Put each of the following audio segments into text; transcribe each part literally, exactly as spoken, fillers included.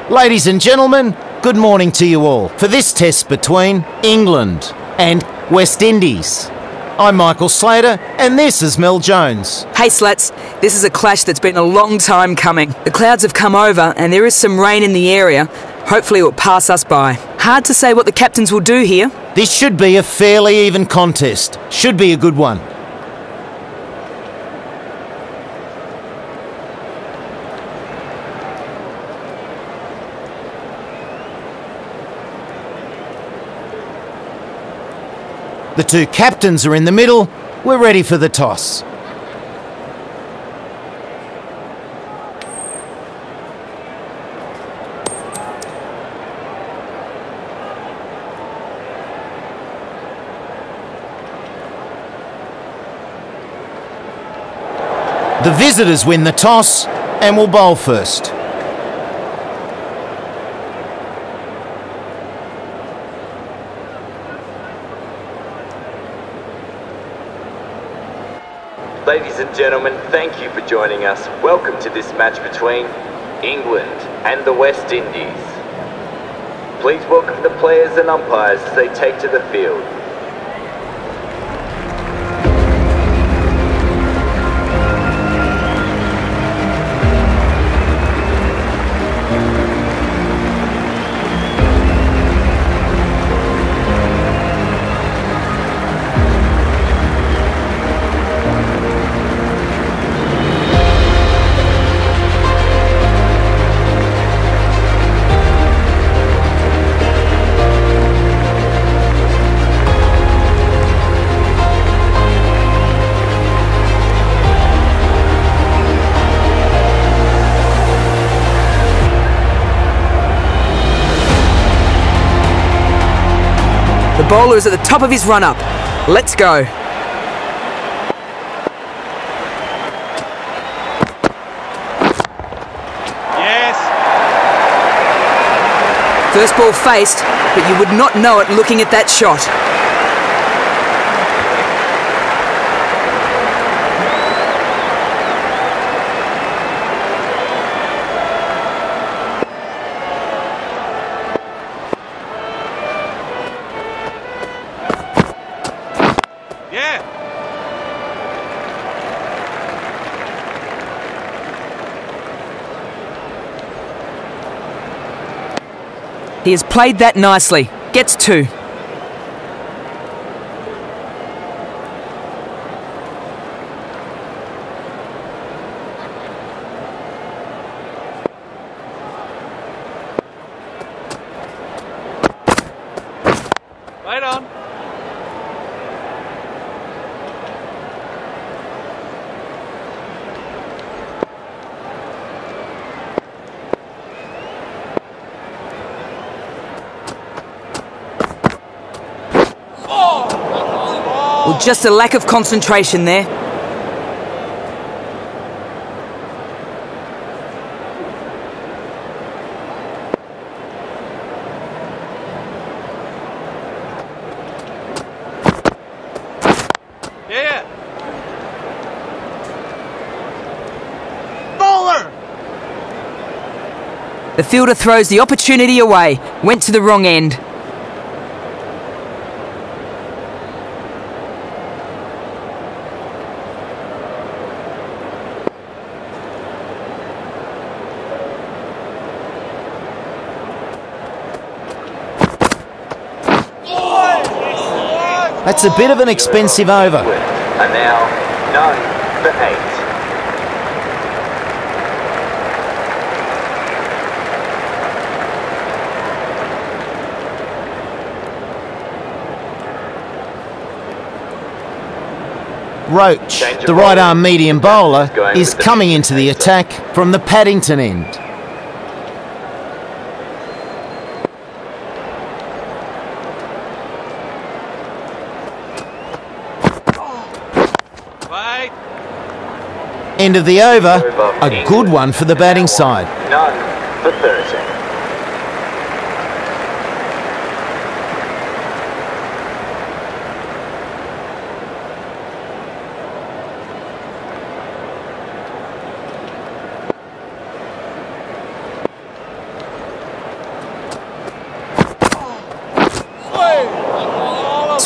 Ladies and gentlemen, good morning to you all for this test between England and West Indies. I'm Michael Slater, and this is Mel Jones. Hey Slats, this is a clash that's been a long time coming. The clouds have come over and there is some rain in the area. Hopefully it will pass us by. Hard to say what the captains will do here. This should be a fairly even contest. Should be a good one. The two captains are in the middle. We're ready for the toss. The visitors win the toss and will bowl first. Ladies and gentlemen, thank you for joining us. Welcome to this match between England and the West Indies. Please welcome the players and umpires as they take to the field. The bowler is at the top of his run-up. Let's go. Yes. First ball faced, but you would not know it looking at that shot. Yeah. He has played that nicely. Gets two. Right on. Well, just a lack of concentration there. Yeah. Bowler. The fielder throws the opportunity away. Went to the wrong end. That's a bit of an expensive over. Are now nine for eight. Roach, the right-arm medium bowler, is coming into the attack from the Paddington end. Right. End of the over, a good one for the batting side. None for thirty.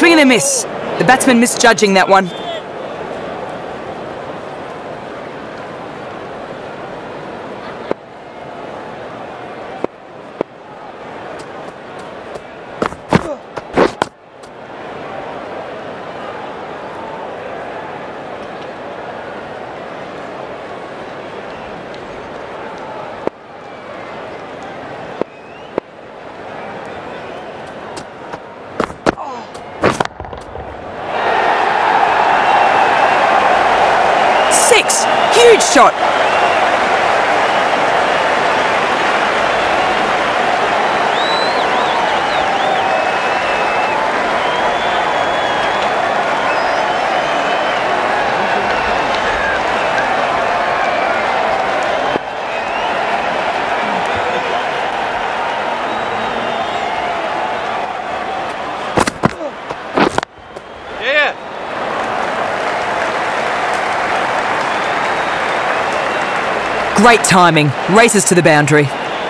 Swing and a miss. The batsman misjudging that one. Six! Huge shot! Yeah. Great timing. Races to the boundary.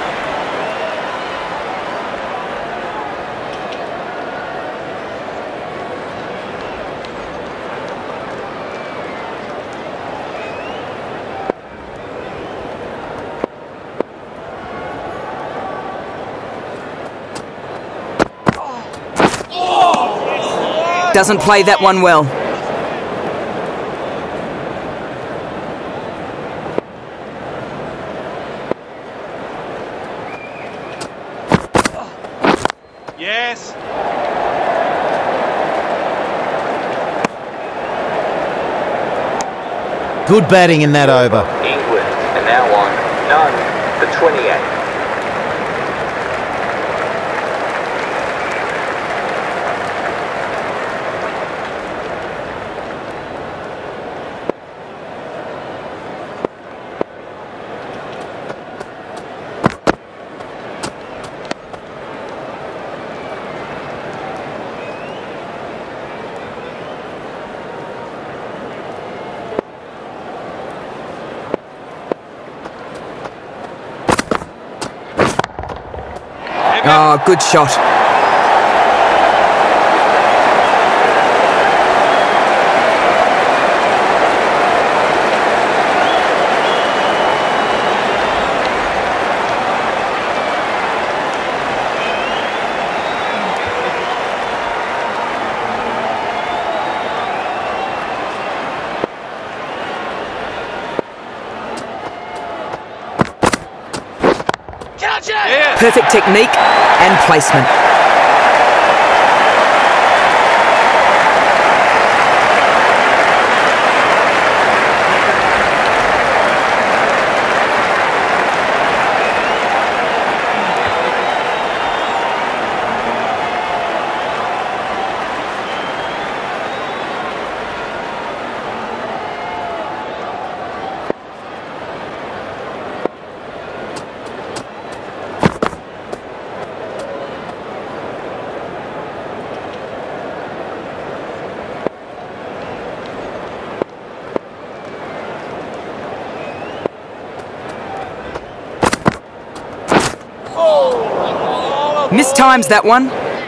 Doesn't play that one well. Yes. Good batting in that over. England are now on none for twenty-eight. Oh, good shot. Yeah. Perfect technique and placement. Mistimes that one.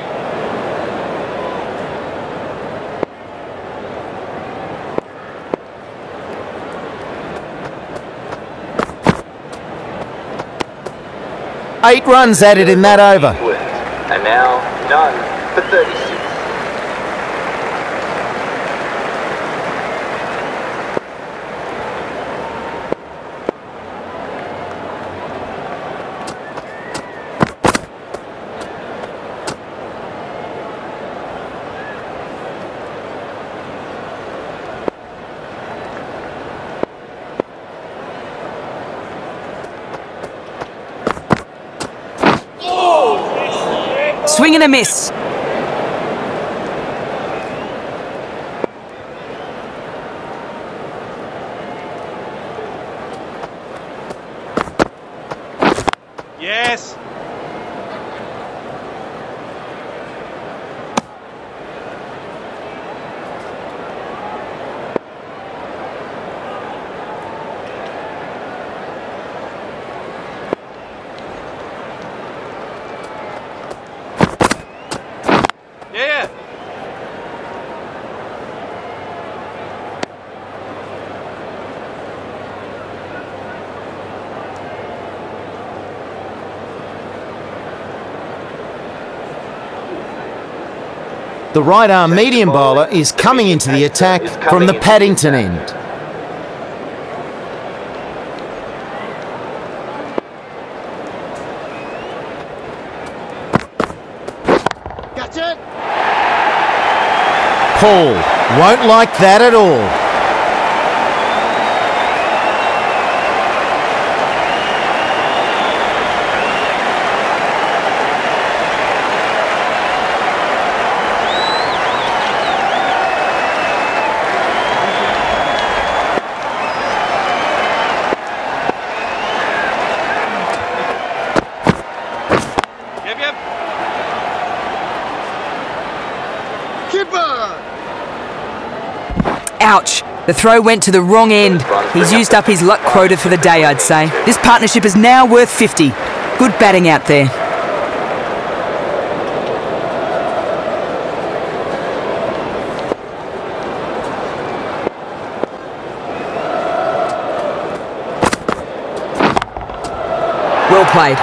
Eight runs added in that over. England are now none for thirty-six. Swing and a miss. Yes. Yeah. The right-arm medium bowler is coming into the attack from the Paddington end. Gotcha. Paul won't like that at all. Ouch! The throw went to the wrong end. He's used up his luck quota for the day, I'd say. This partnership is now worth fifty. Good batting out there. Well played.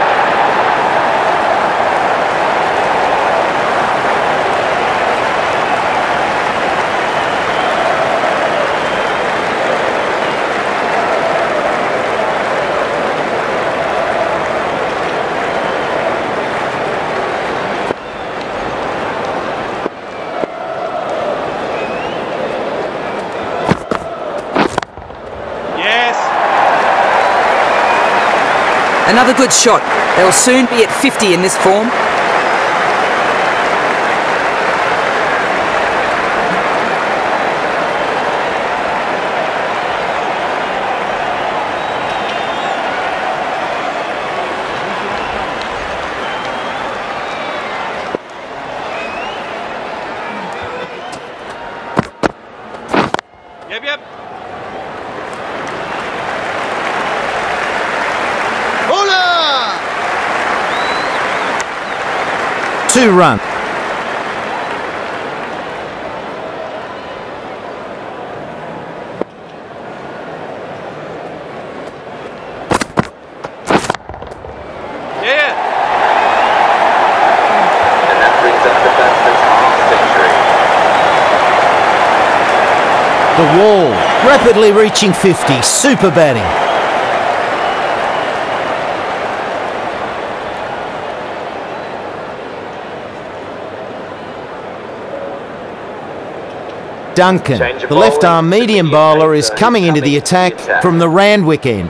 Another good shot. They'll soon be at fifty in this form. Yep, yep. Two run. Yeah. And that brings up the batsman's half century. The wall, rapidly reaching fifty. Super batting. Duncan, the left-arm medium bowler, is coming into the attack from the Randwick end.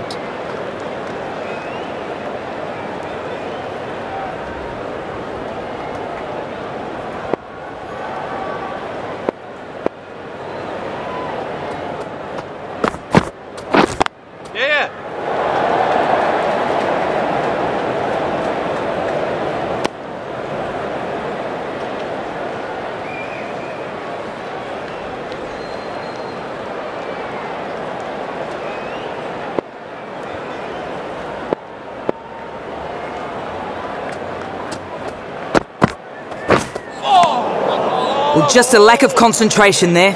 Yeah. Well, just a lack of concentration there.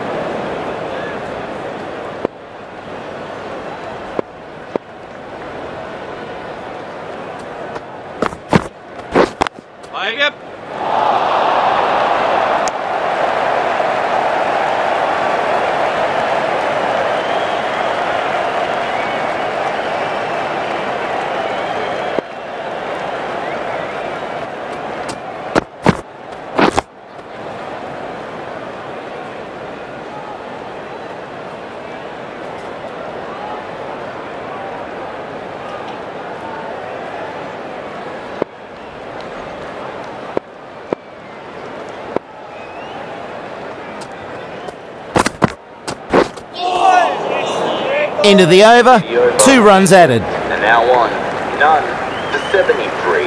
Yep. End of the over, two runs added. And now on, none to seventy-three.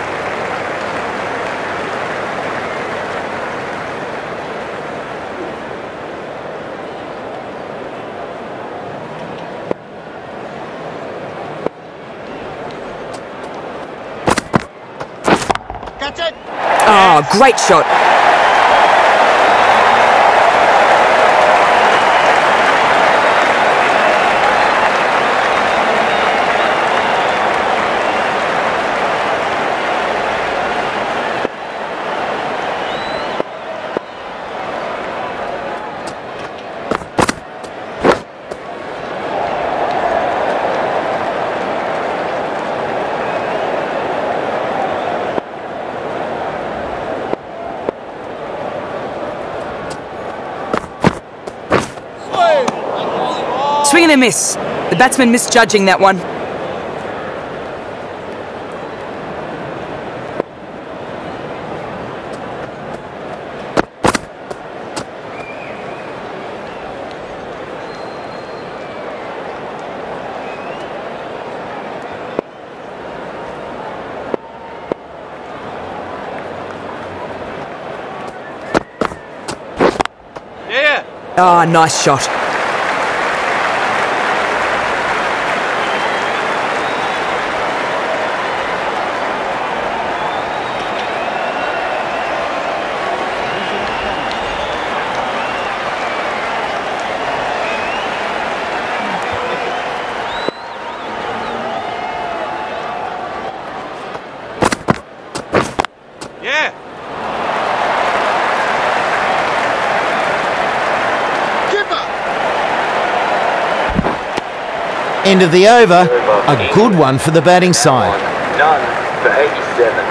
Catch it! Oh, great shot. Swing and a miss. The batsman misjudging that one. Yeah. Ah, nice shot. Yeah. Keeper. End of the over. A good one for the batting side. None for eighty-seven.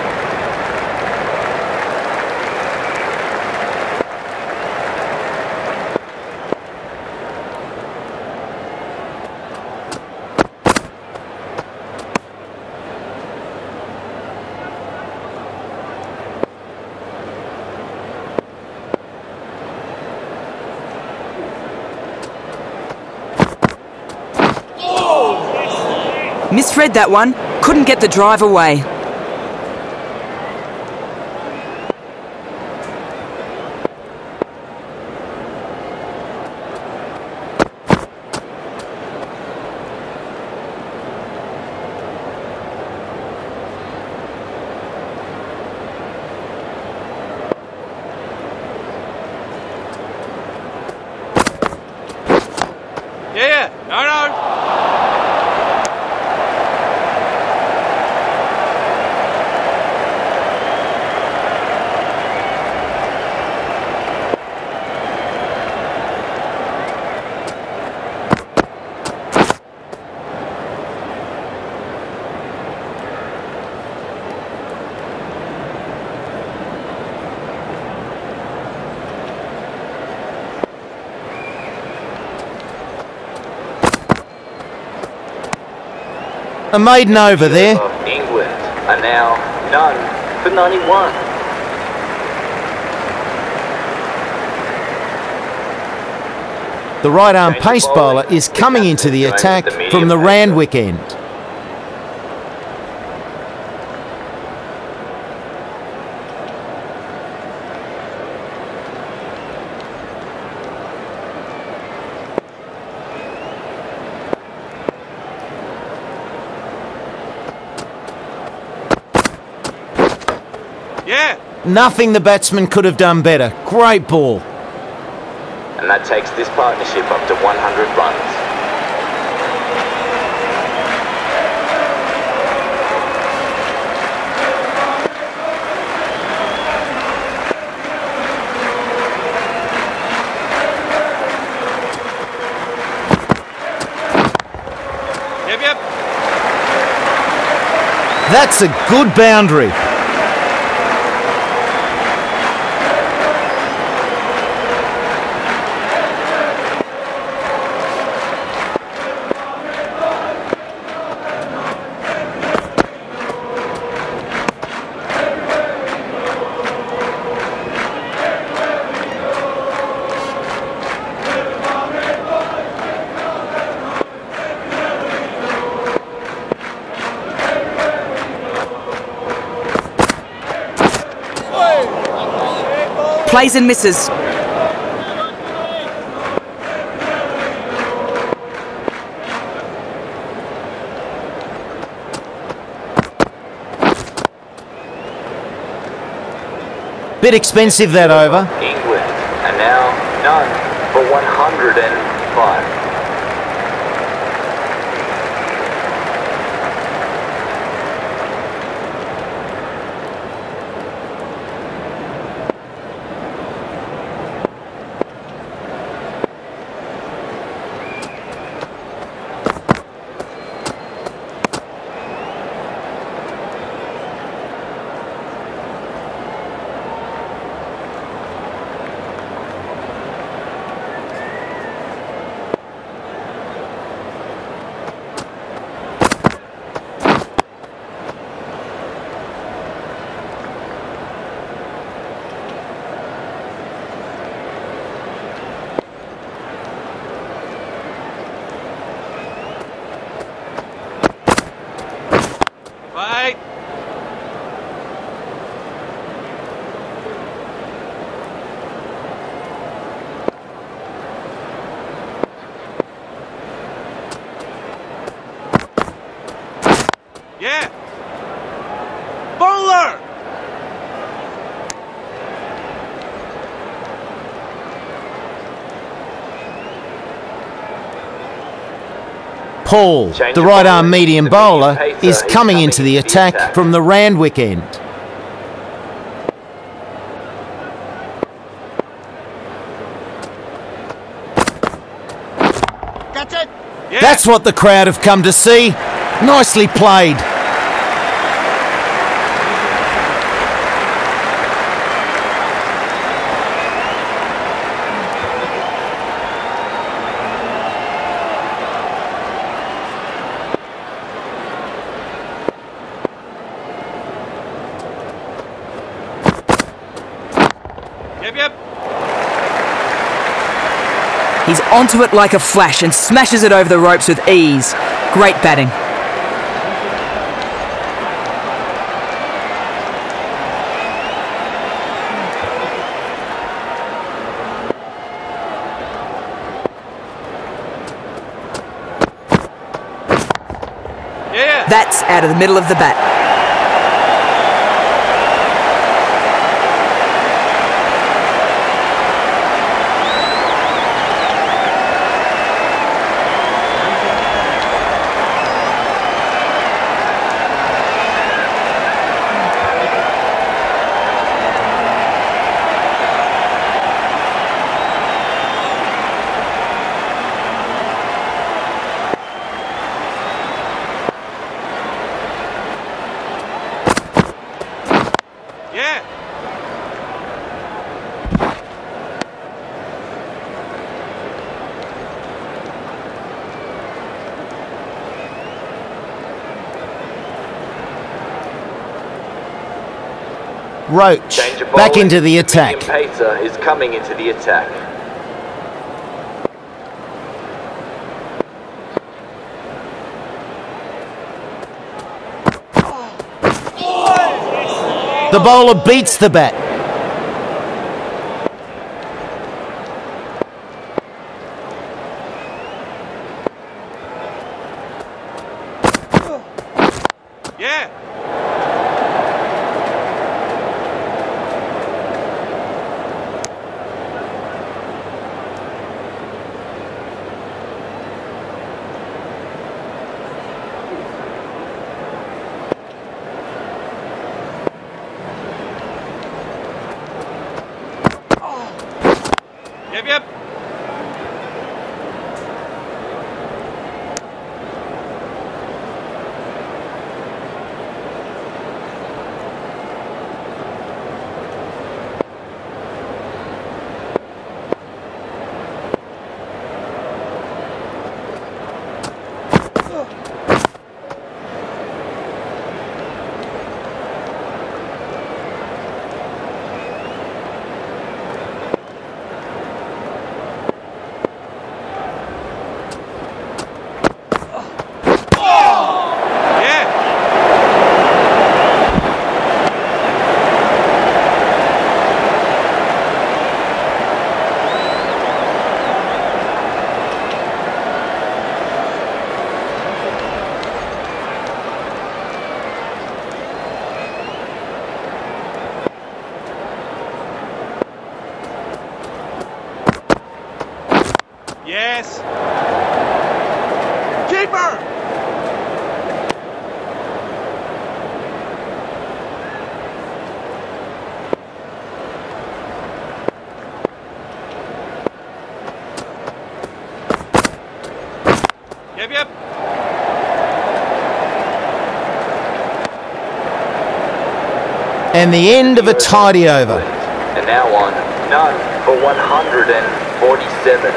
Misread that one. Couldn't get the drive away. Yeah. No, no. A maiden over there. England are now none for ninety-one. The right arm pace bowler is coming into the attack from the Randwick end. Yeah. Nothing the batsman could have done better. Great ball. And that takes this partnership up to one hundred runs. Yep, yep. That's a good boundary. Plays and misses. Bit expensive that over. England are now none for one hundred five. Paul, Change the of right arm bowling. medium The bowler, medium pacer is is coming coming into the into the attack attack. from the Randwick end. Catch it! Yeah. That's what the crowd have come to see. Nicely played. Yep, yep. He's onto it like a flash and smashes it over the ropes with ease. Great batting. Yeah. That's out of the middle of the bat. Yeah. Roach, Change of back bowling. into the attack. Medium pacer is coming into the attack. The bowler beats the bat. Yeah. Yep, yep. Yes. Keeper! Yep, yep. And the end of a tidy over. And now on, none for one hundred forty-seven.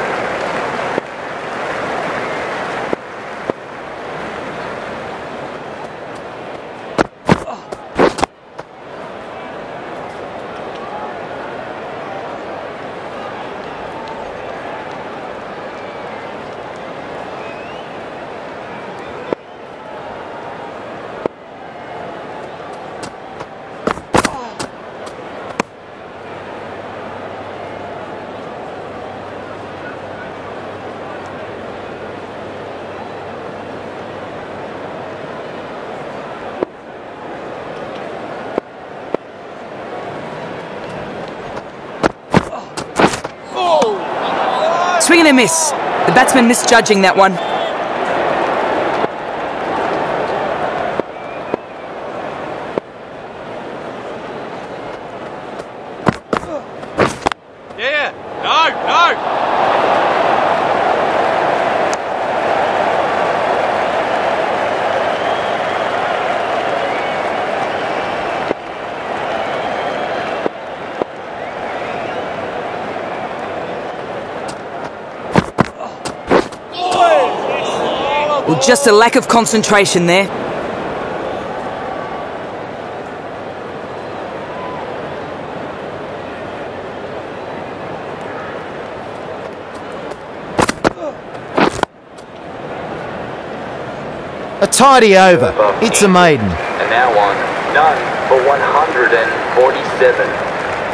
Swing and a miss. The batsman misjudging that one. Yeah, no, no. Well, just a lack of concentration there. A tidy over. It's a maiden. And now on none for one hundred forty-seven.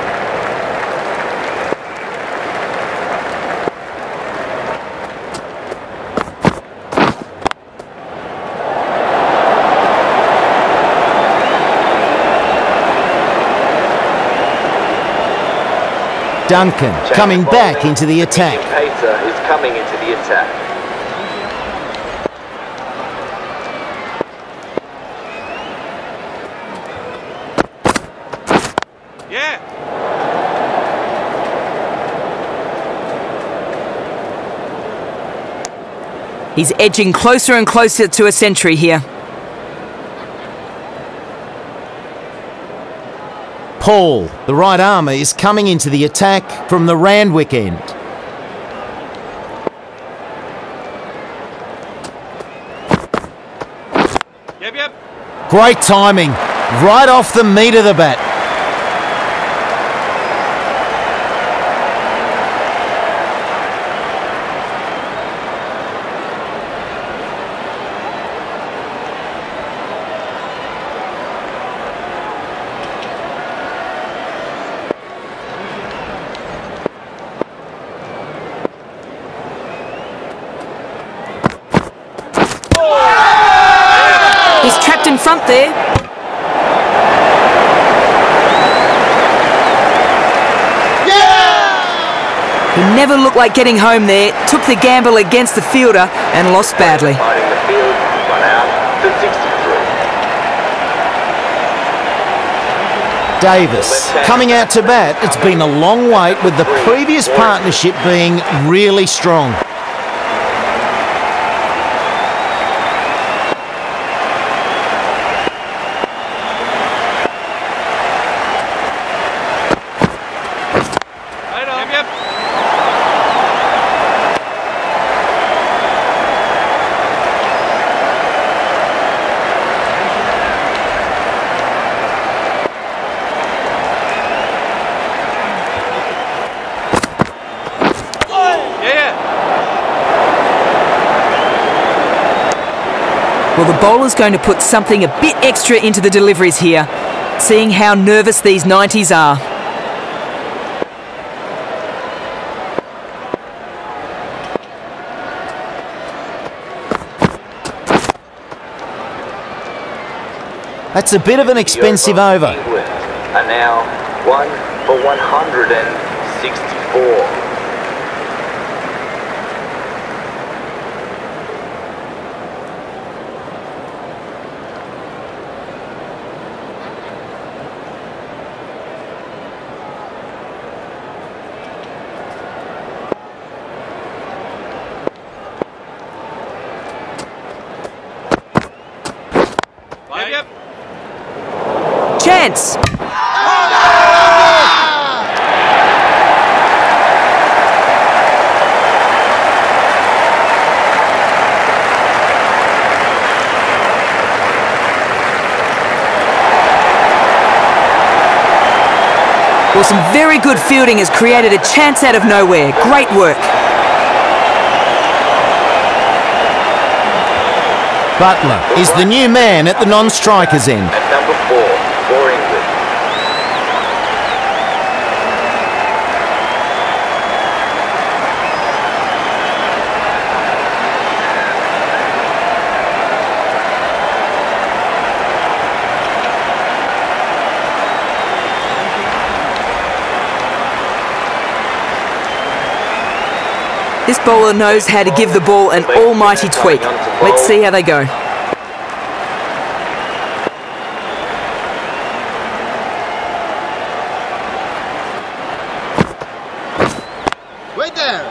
Duncan coming back into the attack. Pacer is coming into the attack. Yeah. He's edging closer and closer to a century here. Paul, the right armour, is coming into the attack from the Randwick end. Yep, yep. Great timing, right off the meat of the bat. He's trapped in front there. He never looked like getting home there, took the gamble against the fielder and lost badly. Fighting the field, run out to sixty-three. Davis coming out to bat. It's been a long wait, with the previous partnership being really strong. Right on. Yep, yep. Yeah. Well, the bowler's going to put something a bit extra into the deliveries here, seeing how nervous these nineties are. That's a bit of an expensive over. England are now one for one hundred sixty-four. Yep, yep. Chance! Well, some very good fielding has created a chance out of nowhere. Great work. Butler is the new man at the non-strikers end. At number four for England. This bowler knows how to give the ball an almighty tweak. Let's see how they go. Wait there.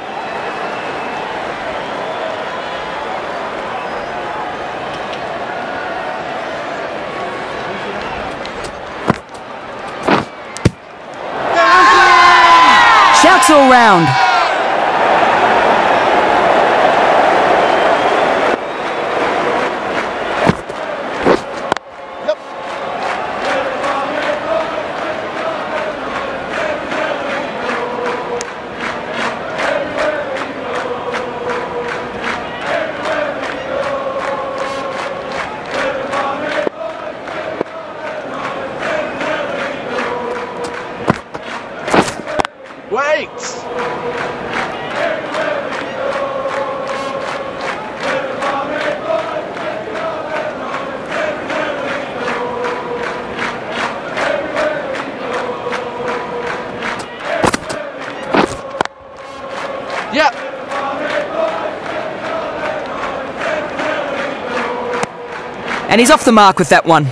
Shouts all round. Wait! Yep. And he's off the mark with that one.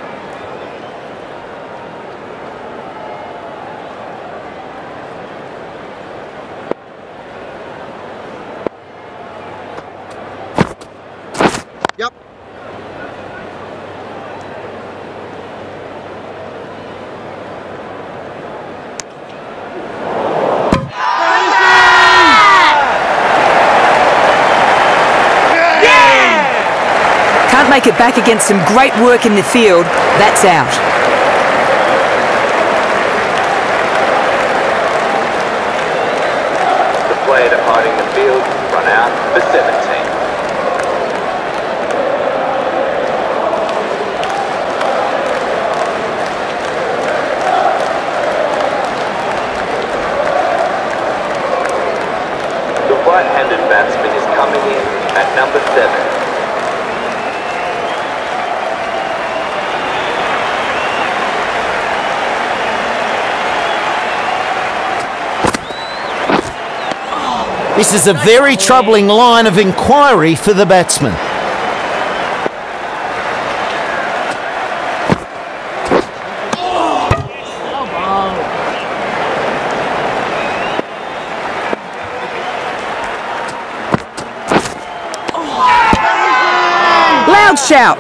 Yep. Can't make it back against some great work in the field. That's out. The player departing the field, run out for seventeen. The right-handed batsman is coming in at number seven. This is a very troubling line of inquiry for the batsman. Loud shout.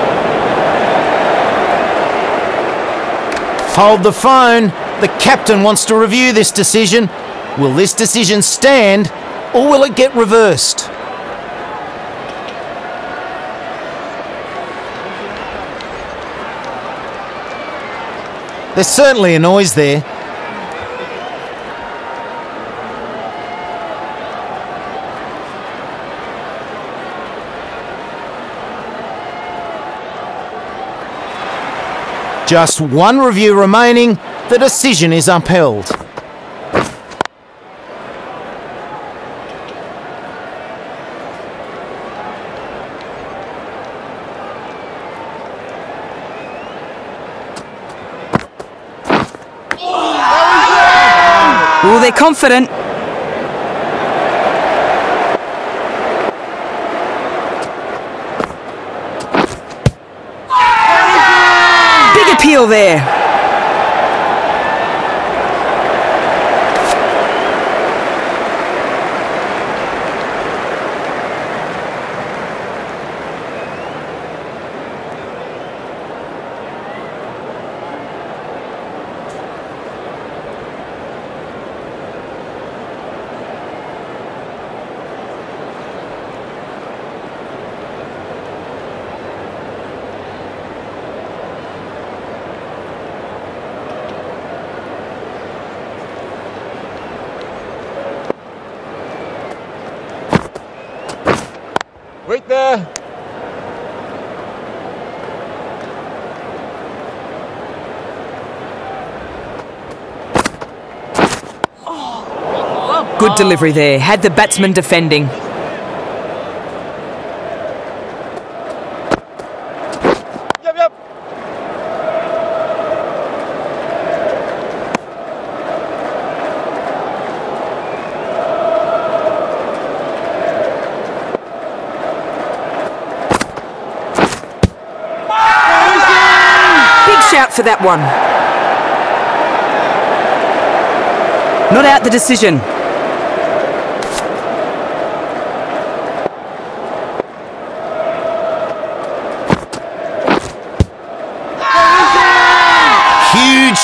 Hold the phone. The captain wants to review this decision. Will this decision stand, or will it get reversed? There's certainly a noise there. Just one review remaining. The decision is upheld. Oh, they're confident. Big appeal there. Wait there. Good delivery there. Had the batsman defending. Yep, yep. Big shout for that one. Not out the decision.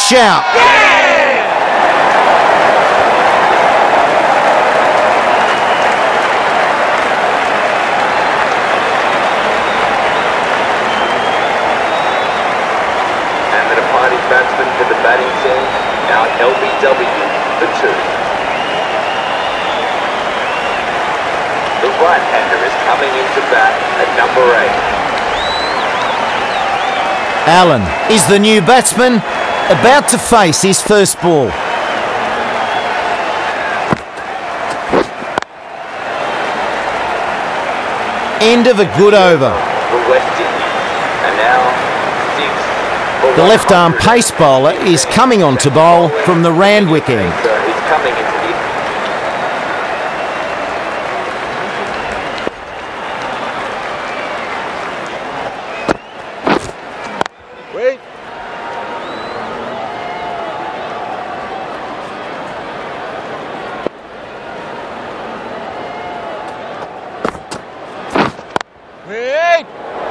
shout. And the departing batsman for the batting team, now L B W for two. The right-hander is coming into bat at number eight. Allen is the new batsman, about to face his first ball. End of a good over. The West Indies are now six for The left-arm pace bowler is coming on to bowl from the Randwick end. He's coming into the Wait. Wait.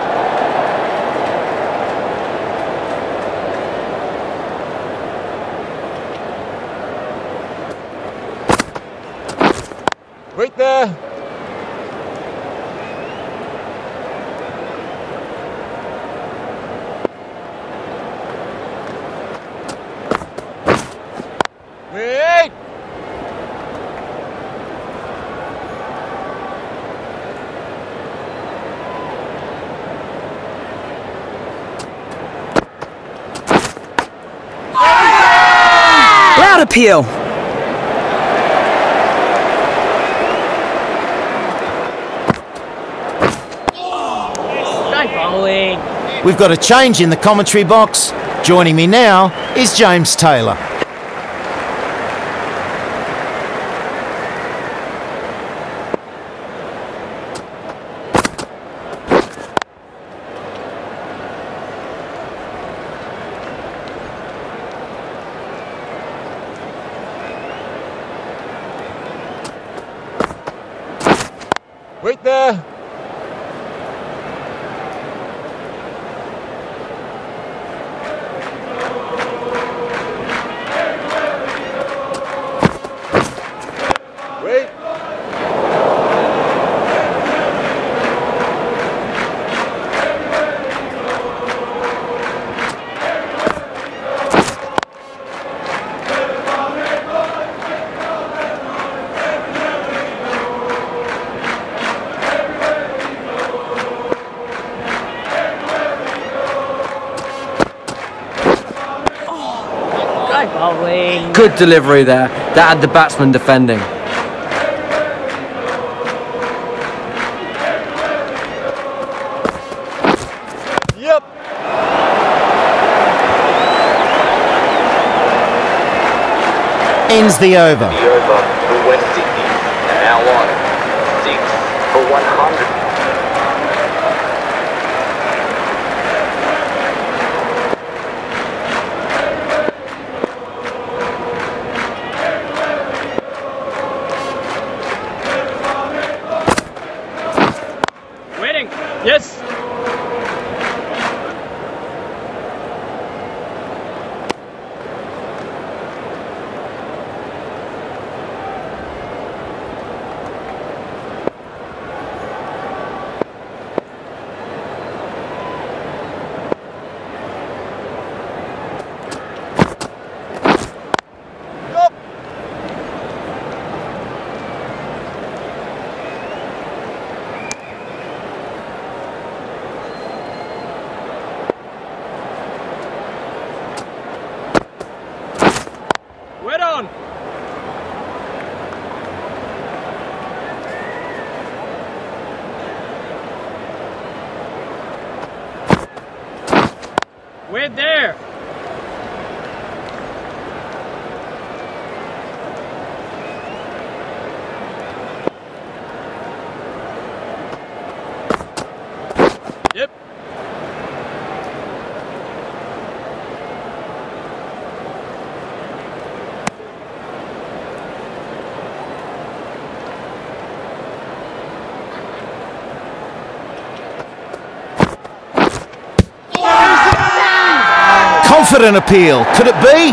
Wait there. Wait. Loud appeal. We've got a change in the commentary box. Joining me now is James Taylor. Wait there. Wait. Good delivery there. That had the batsman defending. Yep. Ends the over. The over for West Indies are now on six for one hundred. Waiting. Yes. Yup. Wait on. Wait there. Yep. Offered an appeal. Could it be?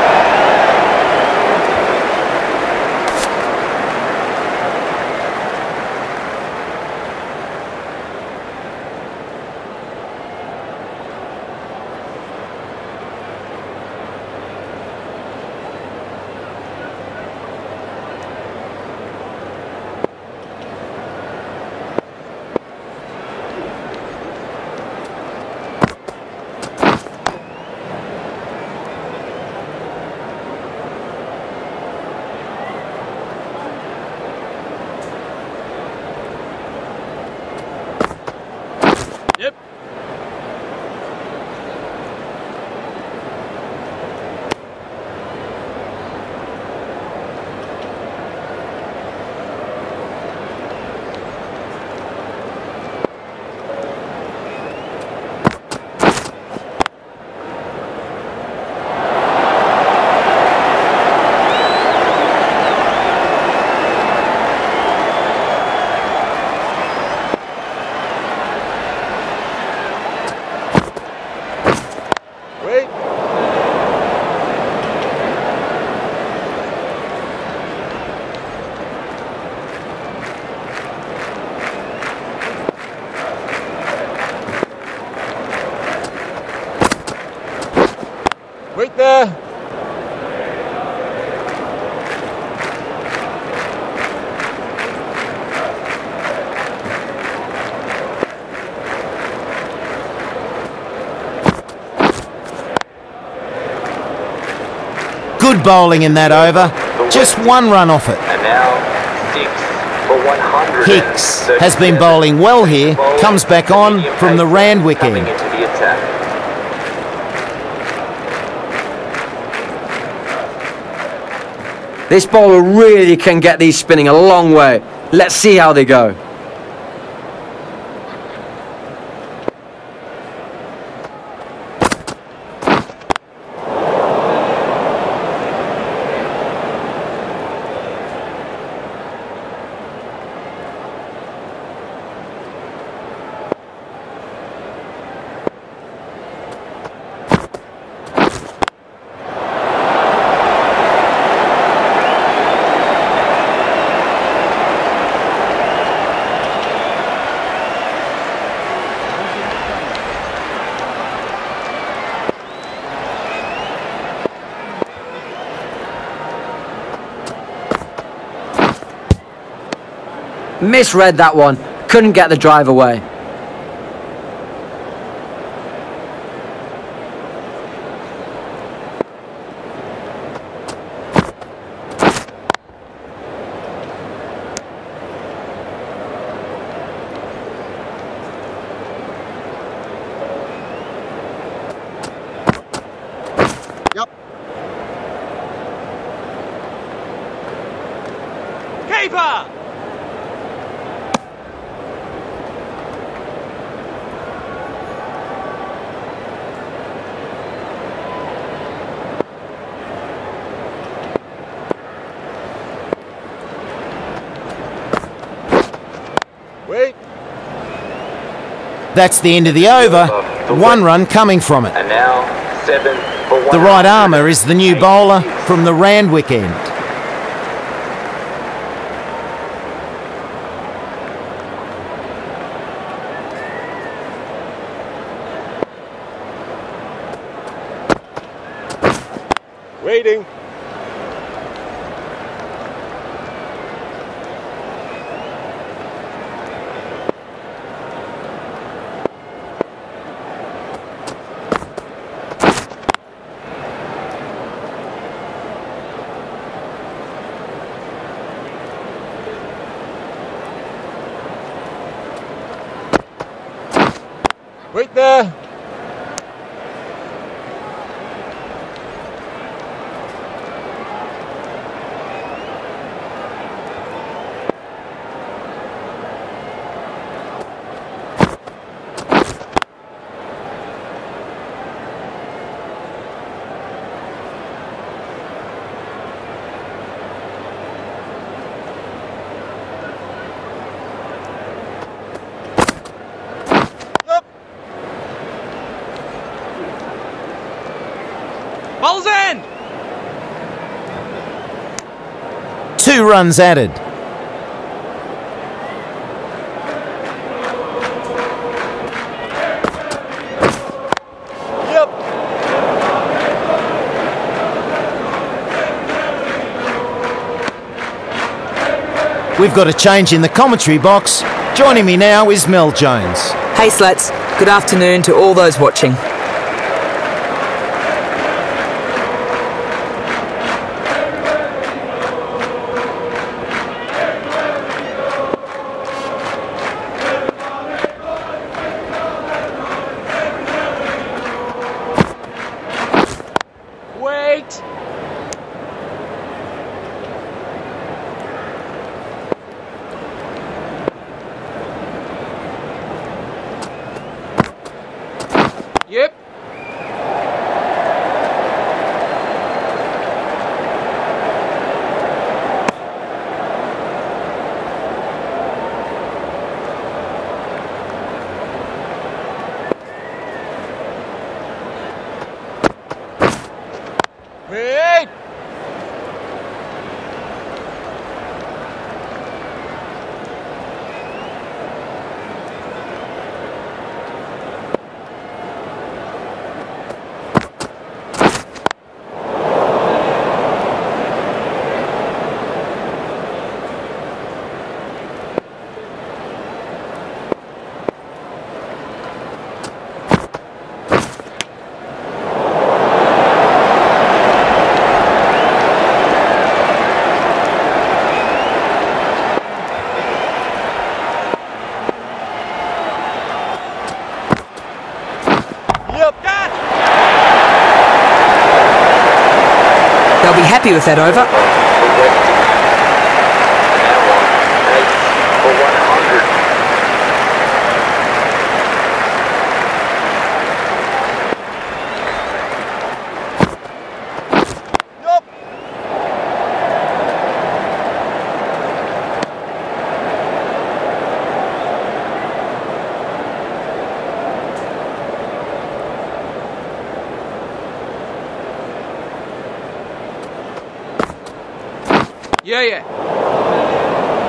Yep. Wait. Wait there. Good bowling in that over. Just one run off it. And now, six for one hundred. Hicks has been bowling well here. Comes back on from the Randwick Coming end. into the attack. This bowler really can get these spinning a long way. Let's see how they go. Misread that one. Couldn't get the drive away. Yep. Keeper! Wait. That's the end of the over. One run coming from it. And now, seven for one hundred. The right armour is the new bowler from the Randwick end. Waiting. Wait there. Two runs added. Yep. We've got a change in the commentary box. Joining me now is Mel Jones. Hey Slats, good afternoon to all those watching. Wait. Yep. Wait. Yep. They'll be happy with that over. For one hundred. Yep. Yeah, yeah.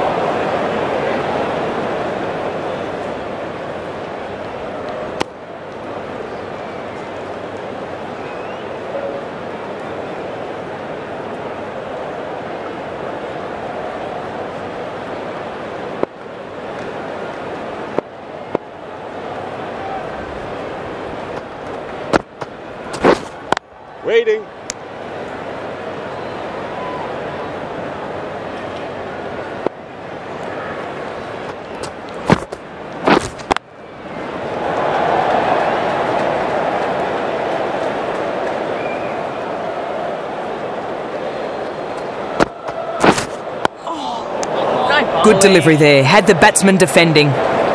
Waiting. Good delivery there, had the batsman defending.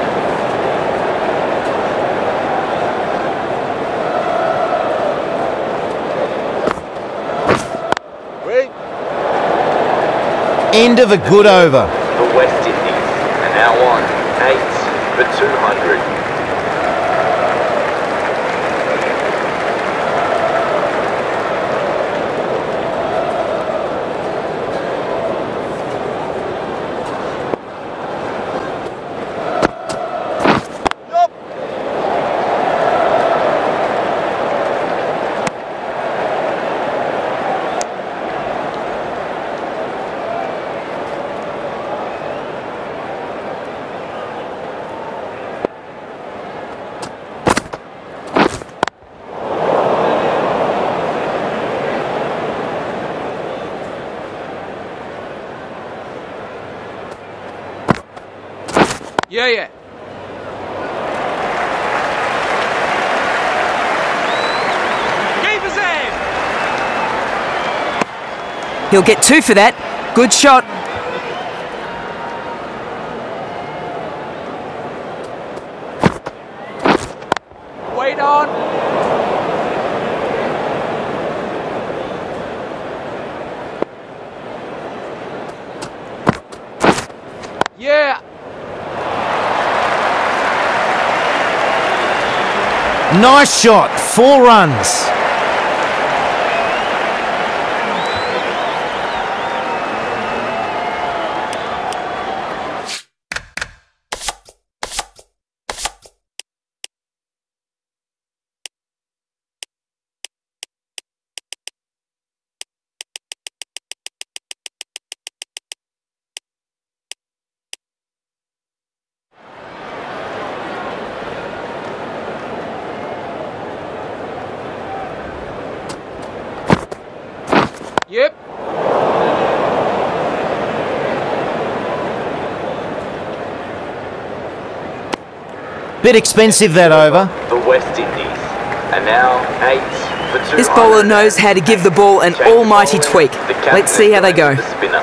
Wait. End of a good over. For West Indies are now on eight for two hundred. Yep. Yeah, yeah. Keeper's aim. He'll get two for that. Good shot. Wait on. Yeah. Nice shot. Four runs. Yep. Bit expensive, that over. The West Indies are now eight for two. This bowler knows how to give the ball an almighty tweak. Let's see how they go. The spinner.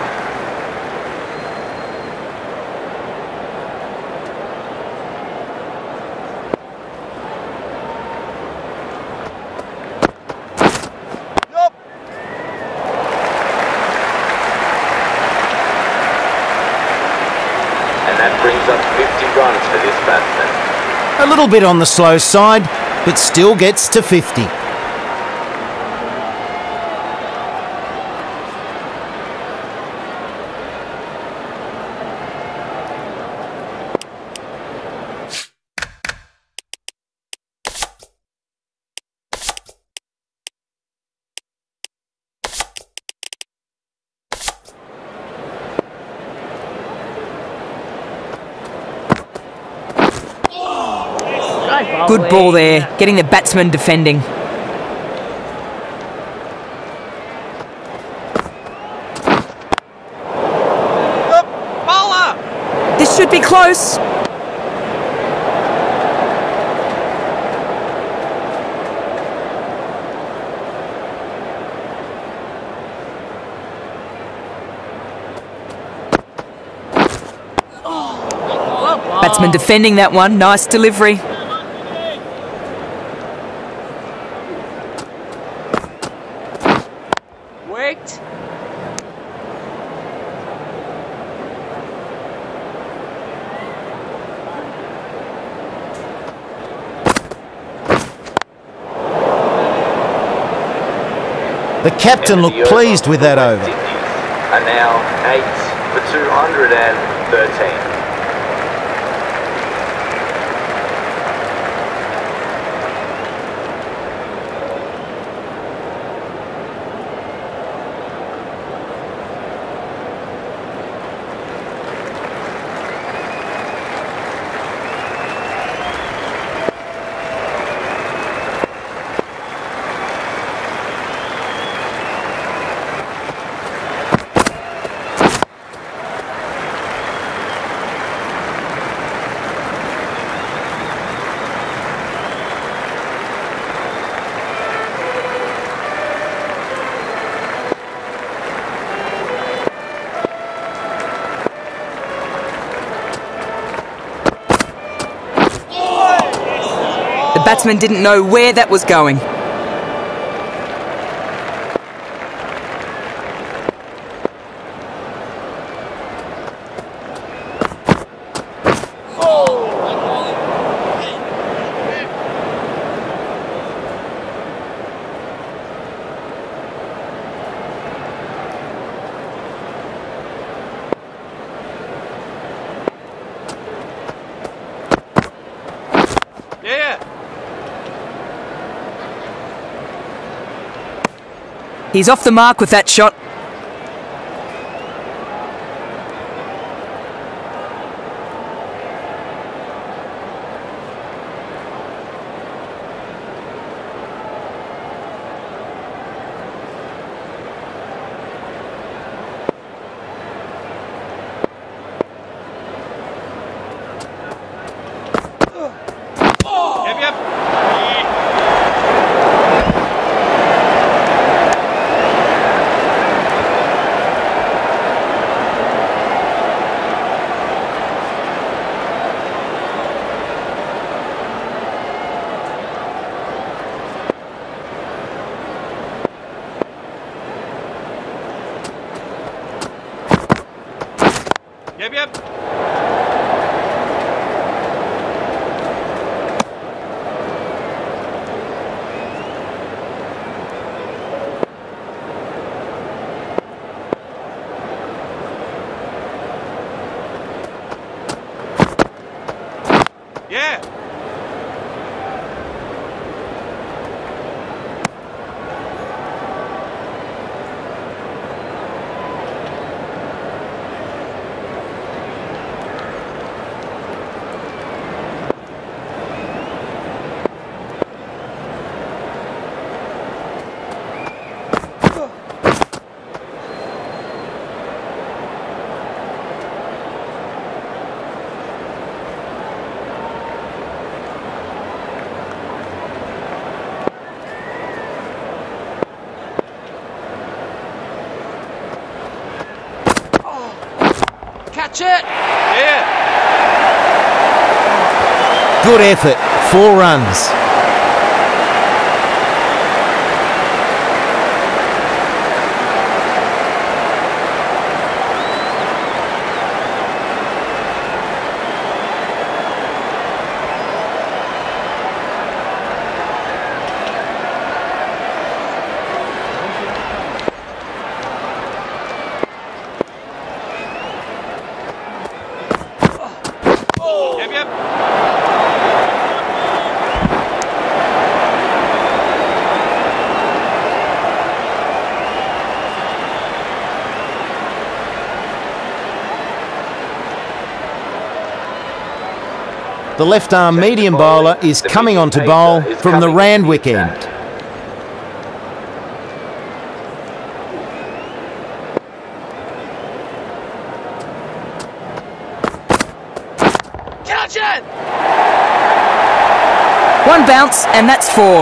And that brings up fifty runs for this batsman. A little bit on the slow side, but still gets to fifty. Good ball there, getting the batsman defending. Bowler! This should be close. Batsman defending that one, nice delivery. Wait. The captain looked pleased with that over. Are now eight for two hundred thirteen. The batsman didn't know where that was going. Yeah. He's off the mark with that shot. Yep, yep. Yep, yep. Yeah. Catch it! Yeah. Good effort. Four runs. Yep, yep. The left-arm medium bowler is coming on to bowl from the Randwick end. Catch it! One bounce, and that's four.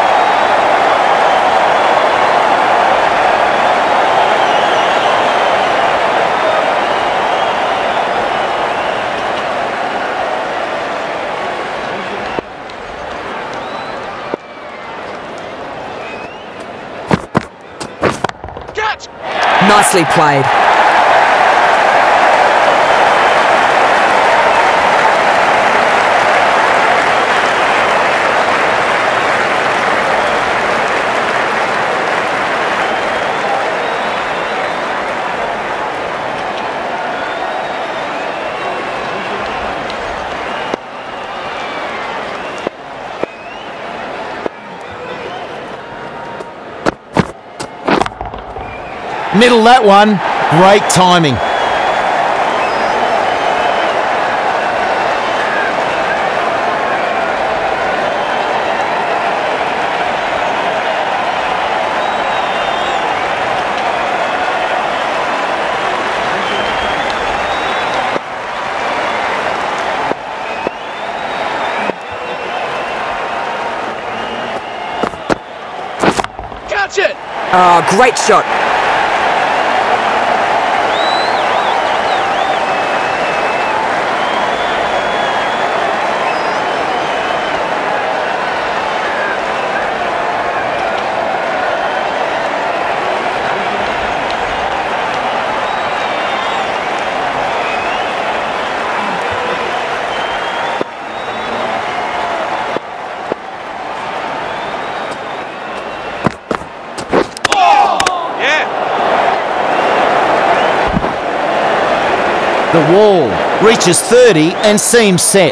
Catch! Nicely played. Middle that one. Great timing. Catch it! Ah, great shot. The wall reaches thirty and seems set.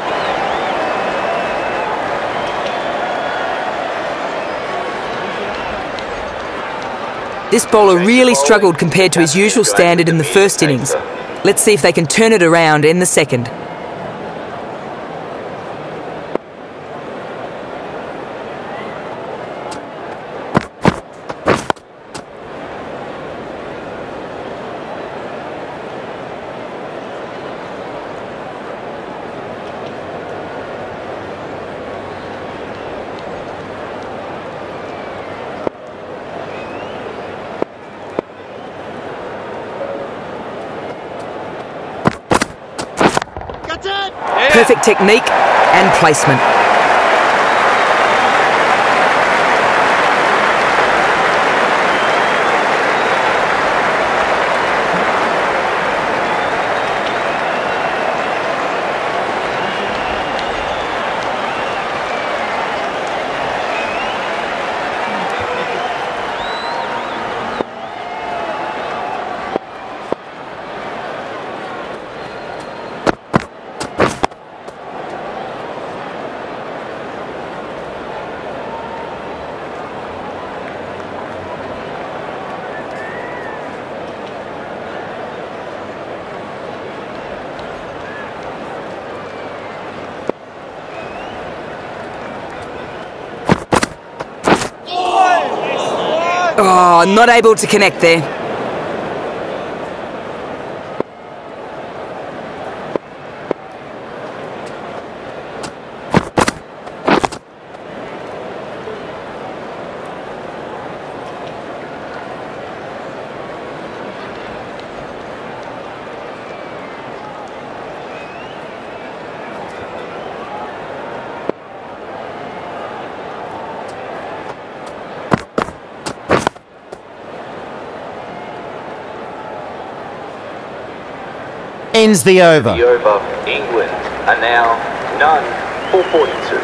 This bowler really struggled compared to his usual standard in the first innings. Let's see if they can turn it around in the second. Perfect technique and placement. Oh, not able to connect there. ends the over. The over, England are now none for forty-two.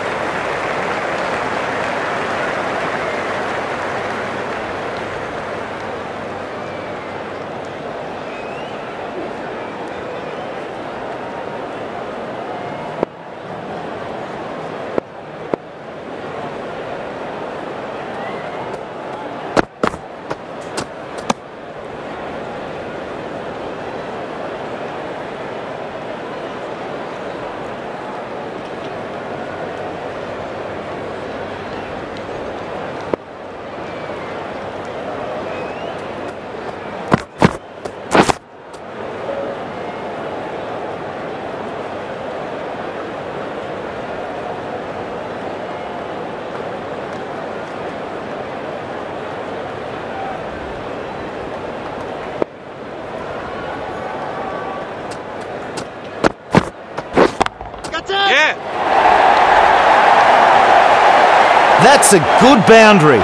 Yeah. That's a good boundary.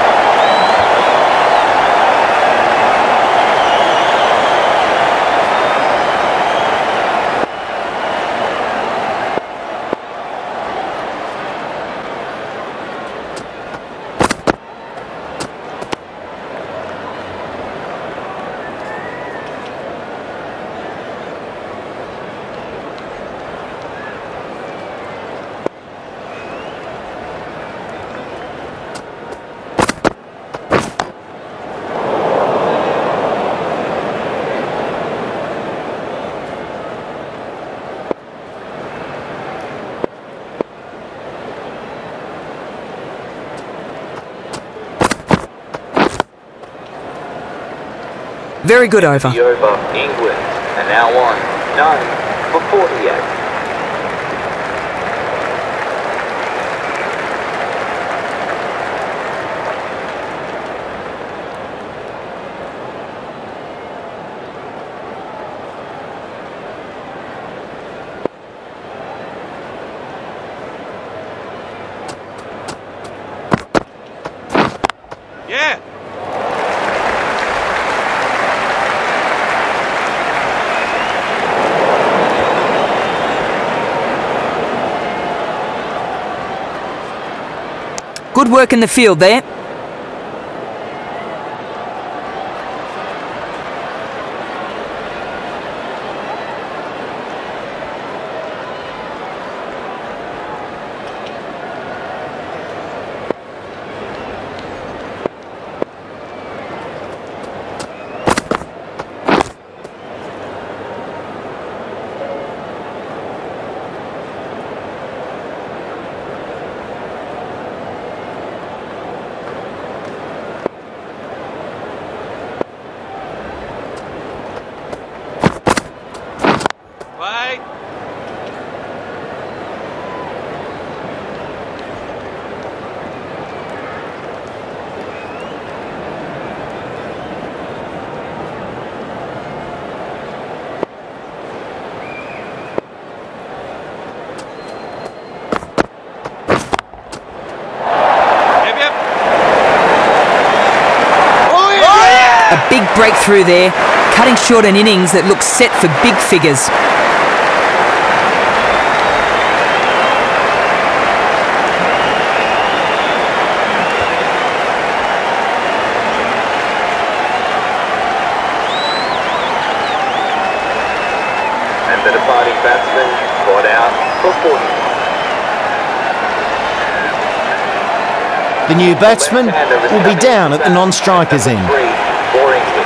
Very good over. The over, England are now on none for forty-eight. Yeah. Good work in the field there. Wait. Yep, yep. A big breakthrough there, cutting short an innings that looks set for big figures. And the departing batsman got out for forty. The new batsman will be down at the non-striker's end. Three for England.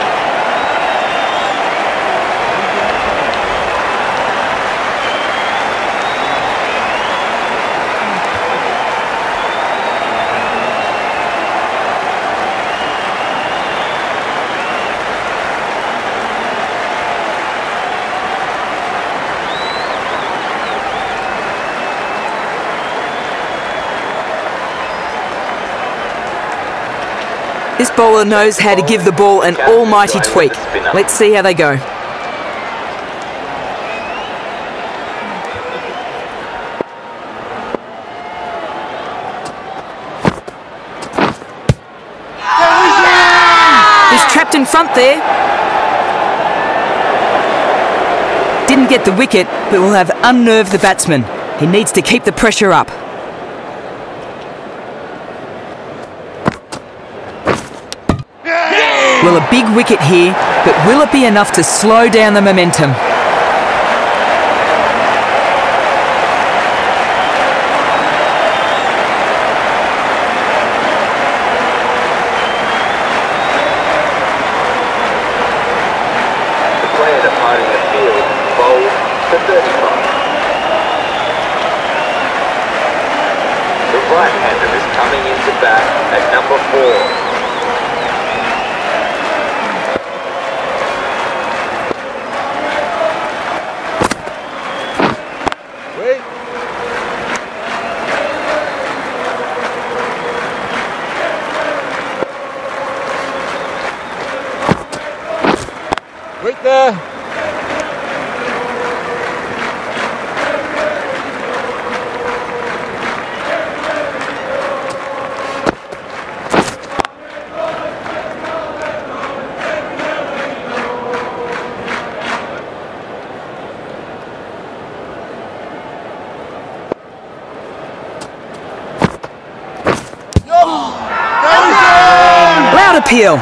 This bowler knows how to give the ball an almighty tweak. Let's see how they go. He's trapped in front there. didn't get the wicket, but will have unnerved the batsman. He needs to keep the pressure up. Well, a big wicket here, but will it be enough to slow down the momentum? The player departing the field bowled for thirty-five. The right-hander is coming into bat at number four. Wait there. Loud appeal.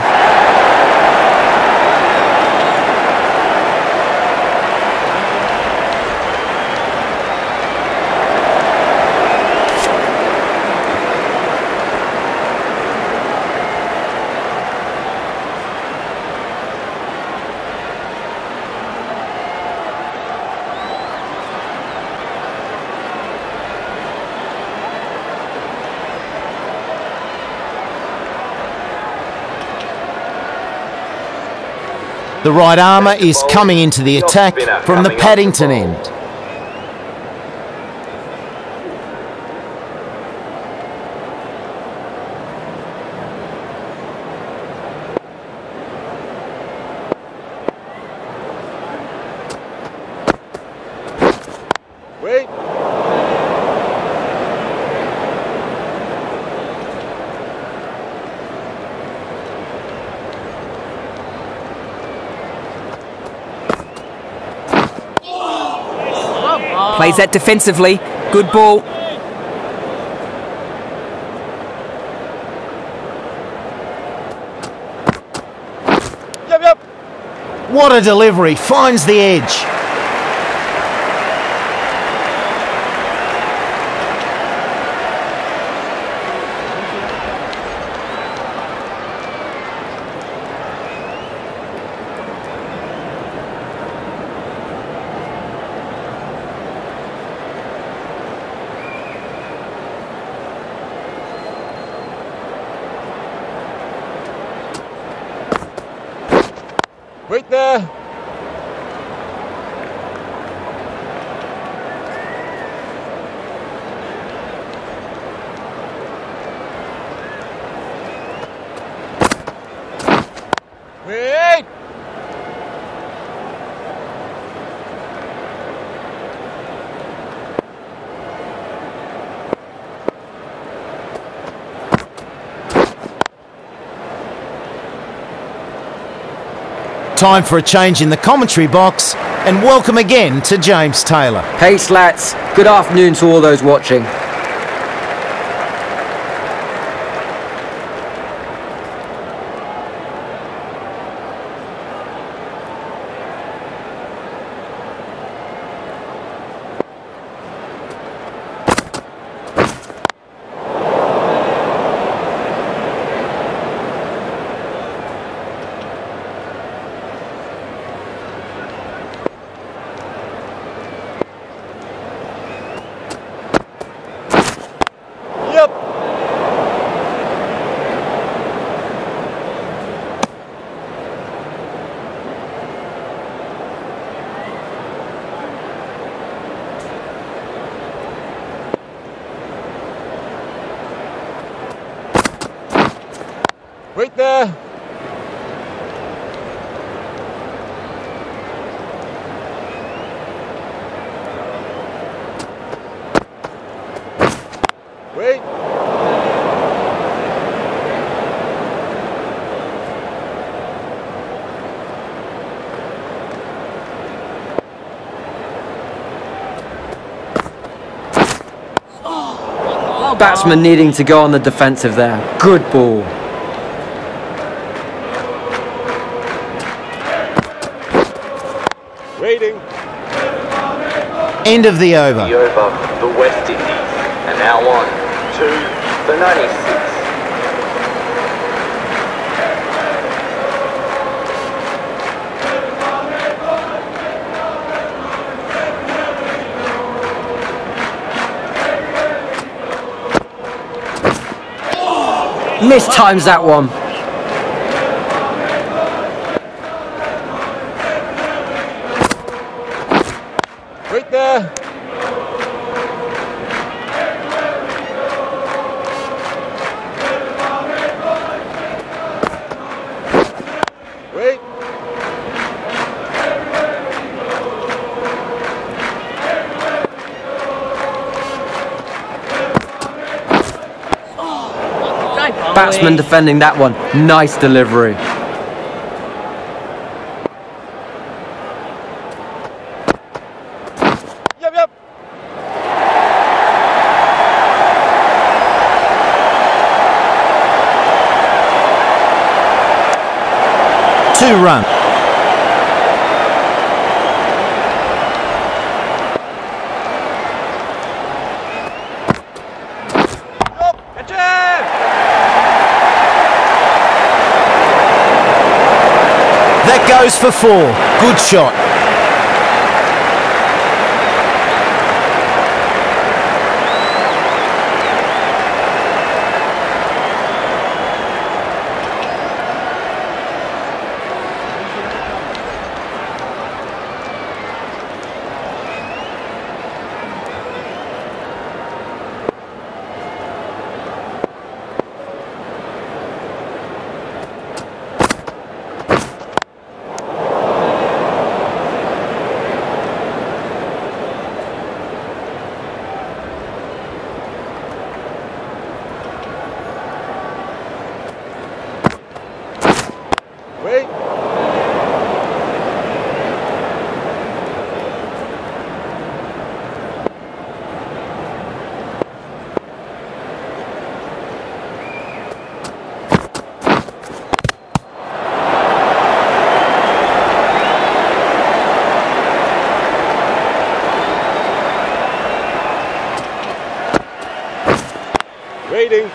The right armour is coming into the attack from the Paddington end. Wait. Plays that defensively. Good ball. Yep, yep. What a delivery, finds the edge. Wait there. Wait. Time for a change in the commentary box, and welcome again to James Taylor. Hey Slats, good afternoon to all those watching. Yep. Wait there. Wait. Batsman needing to go on the defensive there. Good ball. Waiting. End of the over. The over, the West Indies are now on to the ninety-six. Mistimes that one. Right there. Wait. Batsman defending that one. Nice delivery. Yep, yep. Two run. Catch it! That goes for four. Good shot. Wait. Waiting.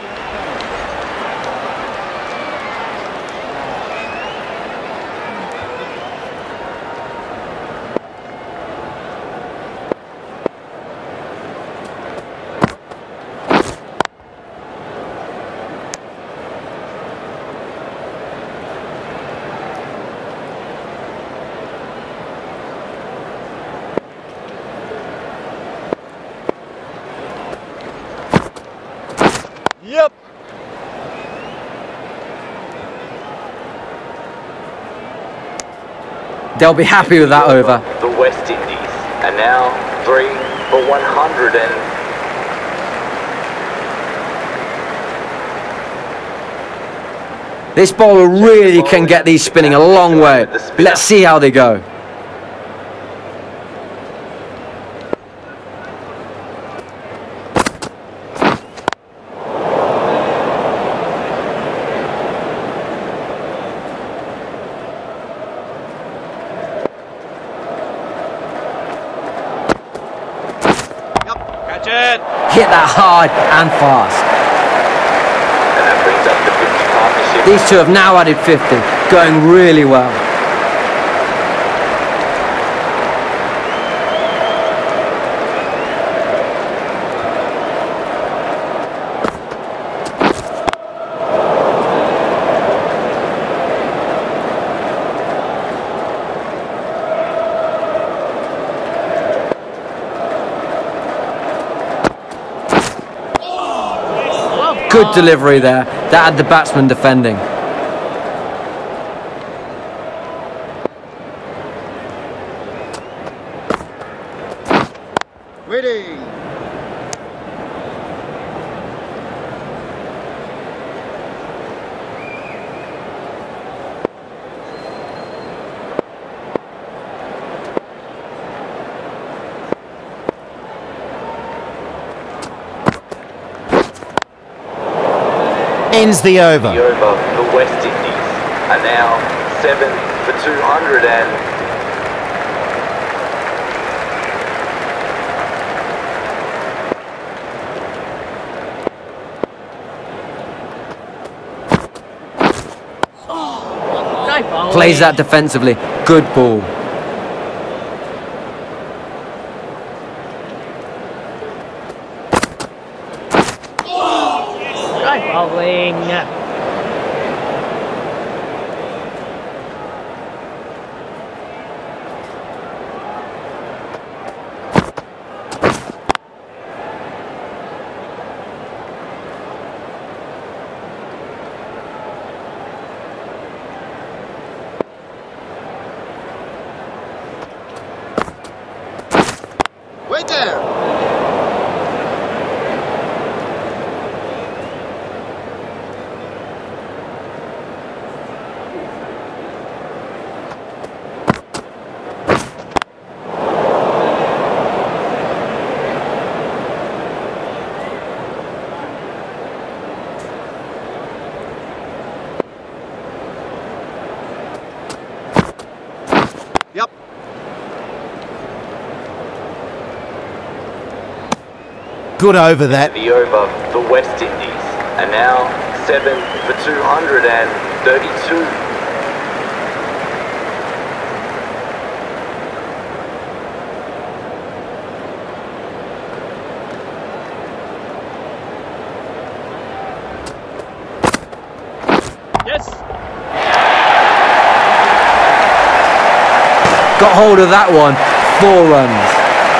Yep. They'll be happy with that over. The West Indies are now three for one hundred and... This bowler really can get these spinning a long way. Let's see how they go. Catch it! Hit that hard and fast. And that brings up the fifty partnership. These two have now added fifty. Going really well. Good delivery there. That had the batsman defending. Waiting. ends the over. The over, the West Indies are now seven for two hundred and... Plays that defensively. Good ball. Great bowling. Way down. Yep. Good over that. The over, the West Indies are now seven for two hundred thirty-two. Yes. Got hold of that one. Four runs.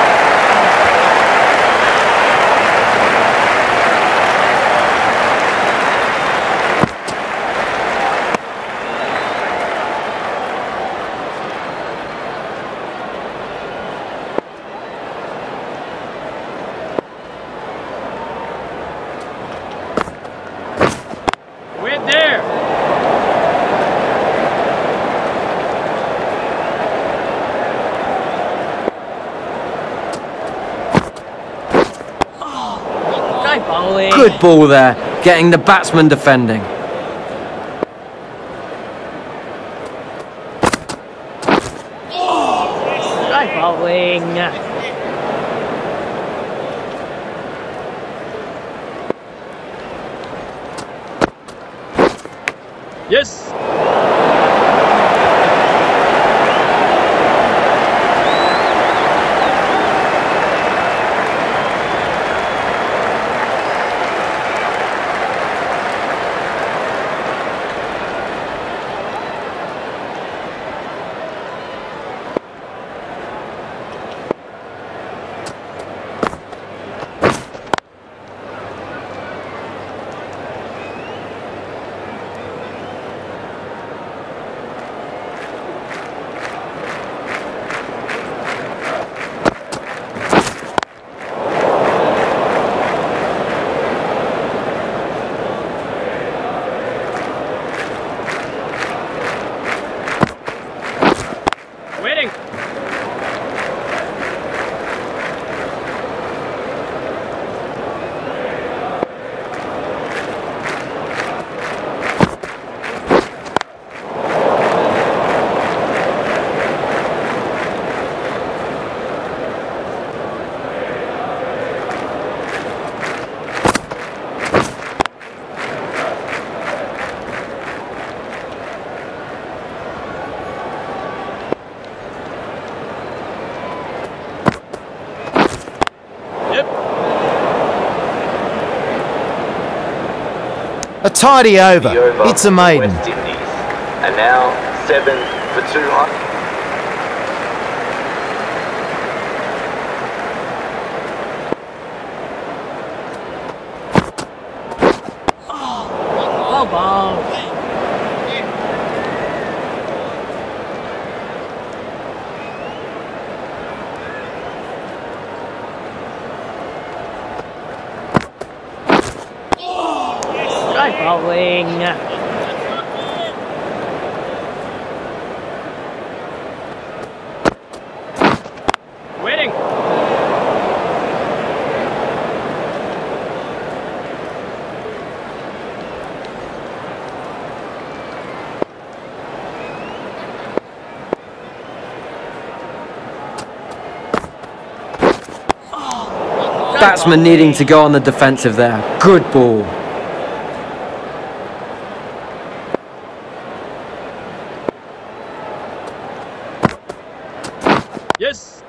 We're there. Great bowling. Good ball there. Getting the batsman defending. Great bowling. Yes. Waiting. Yep. A tidy over. The over, It's a the maiden. West Indies are now seven for two hundred. Well bowled. Great bowling. Waiting. batsman needing to go on the defensive there. Good ball. Yes.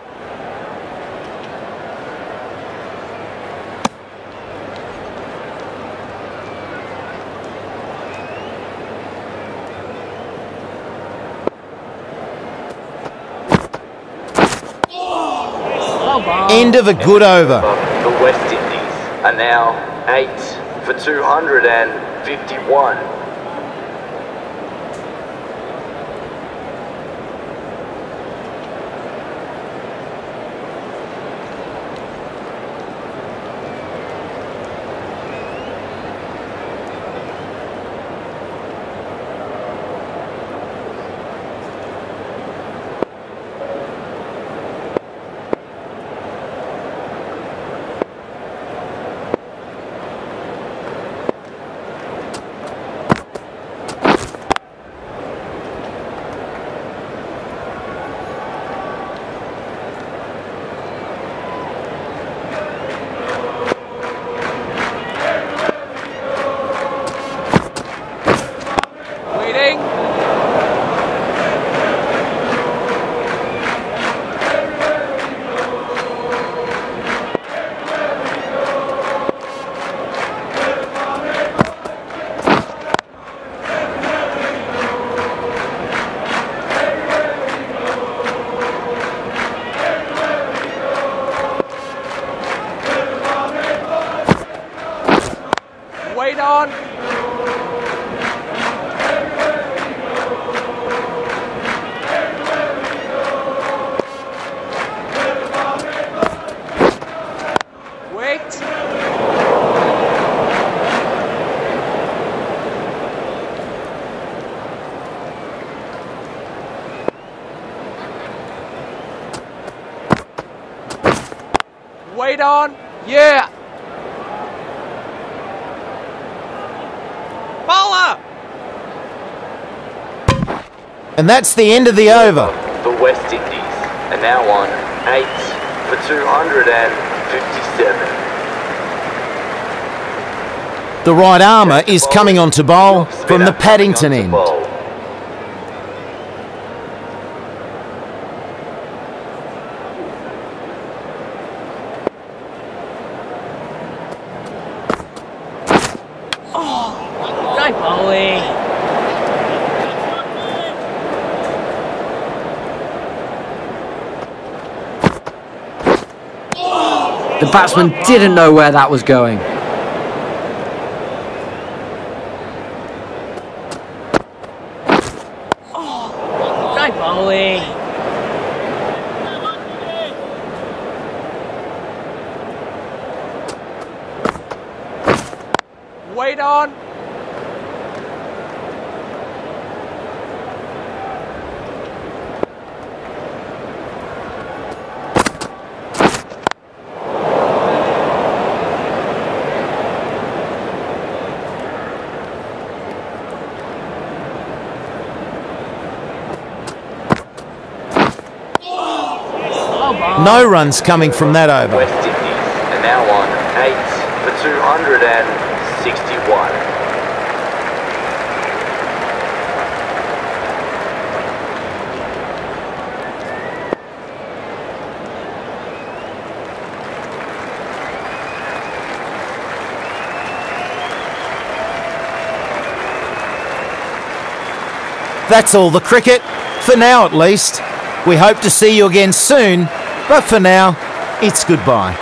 End of a good over. The West Indies are now eight for two hundred fifty-one. Wait on. Wait. Wait on. Yeah. And that's the end of the over. The West Indies are now on eight for two hundred fifty-seven. The right armour is coming on to bowl from the Paddington end. Great bowling. The batsman didn't know where that was going. Great bowling. Wait on. No runs coming from that over. West Indies are now on eight for two hundred sixty-one. That's all the cricket, for now at least. We hope to see you again soon, but for now, it's goodbye.